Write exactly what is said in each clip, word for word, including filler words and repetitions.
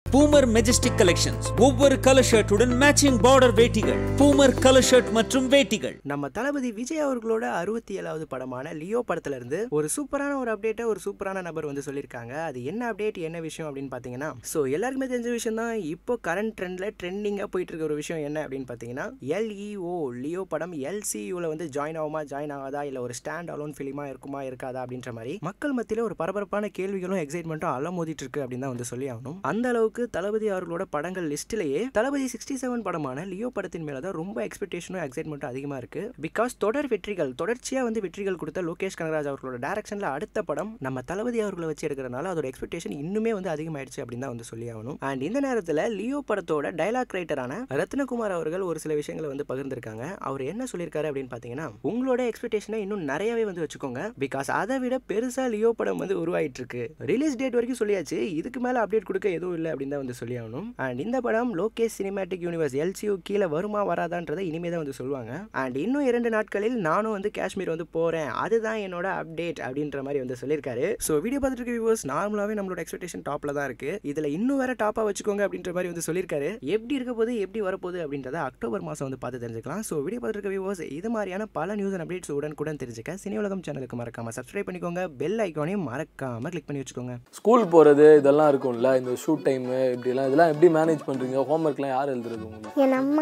Poomer Majestic Collections. ஒவ்வொரு colour ஷர்ட்டுடன் matching border வேட்டிகள். Poomer கலர் ஷர்ட் மற்றும் வேட்டிகள். நம்ம தளபதி விஜய் அவர்களோட அறுபத்தி ஏழாவது படமான லியோ படத்துல இருந்து ஒரு சூப்பரான ஒரு அப்டேட்டை ஒரு சூப்பரான நபர் வந்து சொல்லியிருக்காங்க. அது என்ன அப்டேட் என்ன விஷயம் அப்படின்னு பாத்தீங்கன்னா, ஸோ எல்லாருக்குமே தெரிஞ்ச விஷயம் தான். இப்போ கரண்ட் ட்ரெண்ட்ல ட்ரெண்டிங்கா போயிட்டு இருக்க ஒரு விஷயம் என்ன அப்படின்னு பாத்தீங்கன்னா, எல்இஓ லியோ படம் எல்சியூல வந்து ஜாயின் ஆகுமா ஜாயின் ஆகாதா, இல்ல ஒரு ஸ்டாண்ட் அலோன் ஃபிலிமா இருக்குமா இருக்காதா அப்படின்ற மாதிரி மக்கள் மத்தியில ஒரு பரபரப்பான கேள்விகளும் எக்ஸைட்மெண்ட்டும் அலமோதிட்டு இருக்கு அப்படின்னு தான் வந்து சொல்லி ஆகணும். அந்த அளவுக்கு தளபதி அவர்களோட படங்கள் லிஸ்ட்லயே தளபதி சிக்ஸ்டி செவன் படமான லியோ படத்தின் மேலதான் ரொம்ப எக்ஸ்பெக்டேஷனும் எக்ஸைட்மெண்ட்டும் அதிகமா இருக்கு. பிகாஸ் தொடர் வெற்றிகள் தொடர்ச்சியா வந்து வெற்றிகள் கொடுத்த லோகேஷ் கனகராஜ் அவர்களோட டைரக்ஷன்ல அடுத்த படம் நம்ம தளபதி அவர்களை வச்சு எடுக்கிறதுனால அதோட எக்ஸ்பெக்டேஷன் இன்னுமே வந்து அதிகமாயிடுச்சு அப்படின்னு தான் வந்து சொல்லி ஆகணும். அண்ட் இந்த நேரத்தில் லியோ படத்தோட டைலாக் ரைட்டரான ரத்ன குமார் அவர்கள் ஒரு சில விஷயங்களை வந்து பகிர்ந்திருக்காங்க. அவர் என்ன சொல்லியிருக்காரு அப்படின்னு பாத்தீங்கன்னா, உங்களோட எக்ஸ்பெக்டேஷனை இன்னும் நிறையவே வந்து வச்சுக்கோங்க. பிகாஸ் அதை விட பெருசா லியோ படம் வந்து உருவாயிட்டு இருக்கு. ரிலீஸ் டேட் வரைக்கும் சொல்லியாச்சு, இதுக்கு மேல அப்டேட் கொடுக்க எதுவும் இல்லை அப்படின்னு தான் வந்து சொல்லி ஆகணும். அண்ட் இந்த படம் லோகேஷ் சினிமேட்டிக் யூனிவர்ஸ் எல்சியூ கீழே வருமா வராதான்றதை இனிமே தான் வந்து சொல்லுவாங்க. அண்ட் இன்னும் இரண்டு நாட்களில் நானும் வந்து காஷ்மீர் வந்து போறேன், அதுதான் என்னோட அப்டேட் அப்படின்ற மாதிரி வந்து சொல்லியிருக்காரு. ஸோ வீடியோ பார்த்துட்டு இருக்க வியூவர்ஸ், நார்மலாவே நம்மளோட எக்ஸ்பெக்டேஷன் டாப்ல தான் இருக்கு. இதுல இன்னும் வேற டாப்பா வச்சுக்கோங்க அப்படின்ற மாதிரி வந்து சொல்லியிருக்காரு. எப்படி இருக்க போது எப்படி வரப்போகுது அப்படின்றத அக்டோபர் மாசம் வந்து பார்த்து தெரிஞ்சுக்கலாம். ஸோ வீடியோ பார்த்துட்டு இருக்க வியூவர்ஸ், இது மாதிரியான பல நியூஸ் அண்ட் அப்டேட்ஸ் உடனுக்குடன் தெரிஞ்சுக்க சினியுலகம் சேனலுக்கு மறக்காம சப்ஸ்கிரைப் பண்ணிக்கோங்க. பெல் ஐக்கானையும் மறக்காம கிளிக் பண்ணி வச்சுக்கோங்க. ஸ்கூல் போறது இதெல்லாம் இருக்கும்ல, இந்த ஷூட் டைம் இப்படி எல்லாம் இதெல்லாம் எப்படி மேனேஜ் பண்றீங்க? ஹோம்வொர்க்லாம் யார் எழுதுறது உங்களுக்கு? என் அம்மா.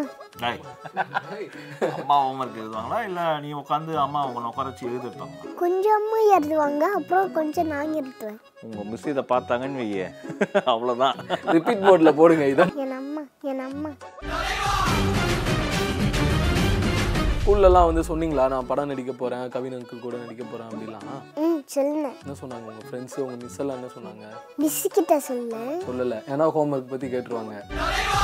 அம்மா ஹோம்வொர்க் எழுதுவாங்களா இல்ல நீ உட்காந்து அம்மா உங்களை உட்கார வச்சு எழுதிருப்பாங்க? கொஞ்சம் அம்மா எழுதுவாங்க, அப்புறம் கொஞ்சம் நான் எழுதுவேன். உங்க மிஸ் இதை பார்த்தாங்கன்னு வையே, அவ்வளவுதான். ரிப்பீட் மோட்ல போடுங்க இதை. என் அம்மா என் அம்மா ஸ்கூல்லலாம் வந்து சொன்னீங்களா, நான் படம் நடிக்க போறேன், கவின் அங்கிள் கூட நடிக்க போறேன் அப்படிலாம்? ம் சொன்னேன். என்ன சொன்னாங்க உங்க ஃப்ரெண்ட்ஸ், உங்க மிஸ் எல்லாம் என்ன சொன்னாங்க? மிஸ் கிட்ட சொன்னேன். சொல்லல, ஏன்னா ஹோம்வொர்க் பத்தி கேட்டுருவாங்க.